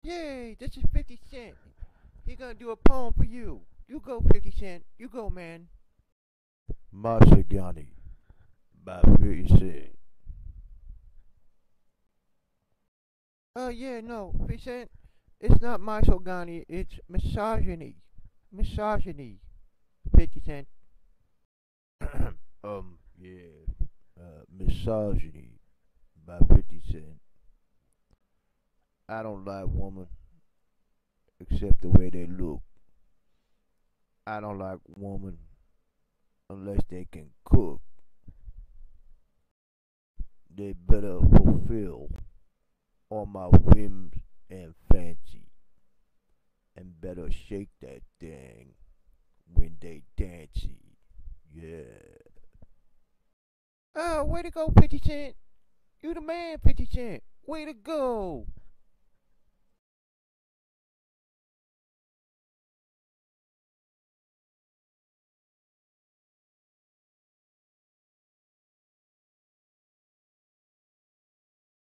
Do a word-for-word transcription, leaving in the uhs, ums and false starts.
Yay, this is fifty Cent. He gonna do a poem for you. You go, fifty Cent. You go, man. Misogyny by fifty Cent. Oh, uh, yeah, no, fifty Cent. It's not misogyny, it's misogyny. Misogyny, fifty Cent. um, yeah, uh, Misogyny by fifty Cent. I don't like women except the way they look. I don't like women unless they can cook. They better fulfill all my whims and fancy, and better shake that thing when they dancey. Yeah. Oh, way to go, fifty Cent. You the man, fifty Cent. Way to go.